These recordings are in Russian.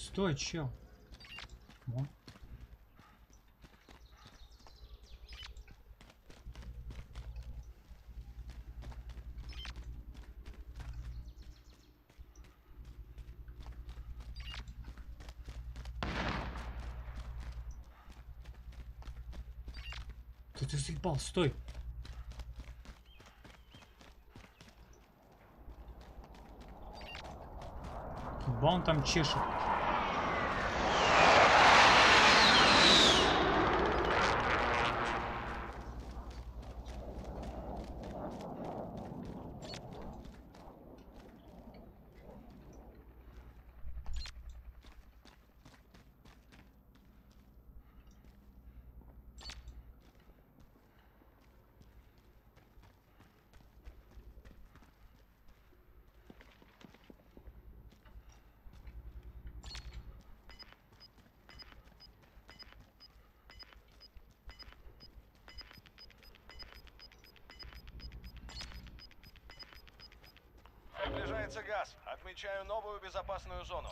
Стой, чел. Вон. Ты заебал, стой. Ба он там чешет. Приближается газ. Отмечаю новую безопасную зону.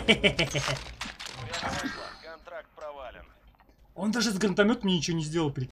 Контракт провален. Он даже с гранатометом мне ничего не сделал,